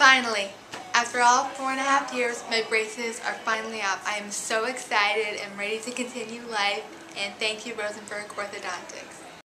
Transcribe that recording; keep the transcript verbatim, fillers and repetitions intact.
Finally, after all four and a half years, my braces are finally up. I am so excited and ready to continue life, and thank you, Rosenberg Orthodontics.